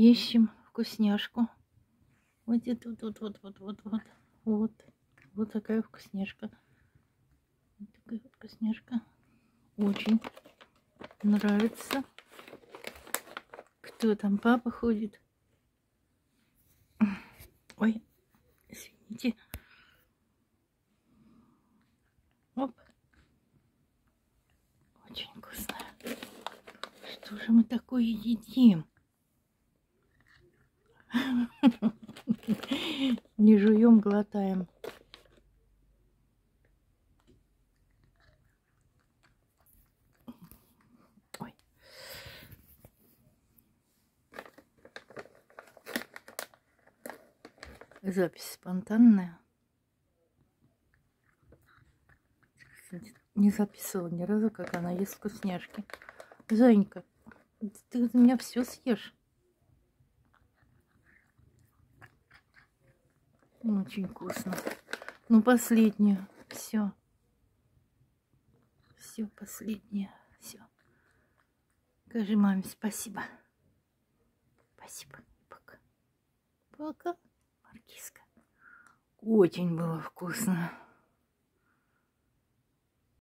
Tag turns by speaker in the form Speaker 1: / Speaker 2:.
Speaker 1: Ищем вкусняшку. Вот и тут, вот такая вкусняшка. Вот такая вкусняшка. Очень нравится. Кто там? Папа ходит. Ой, извините. Оп. Очень вкусная. Что же мы такое едим? Не жуем, глотаем. Ой. Запись спонтанная. Не записывала ни разу, как она ест вкусняшки. Зайенька, ты у меня все съешь. Очень вкусно. Ну, последнюю. Все. Все, последнее. Все. Скажи маме спасибо. Спасибо. Пока. Пока, Маркизка. Очень было вкусно.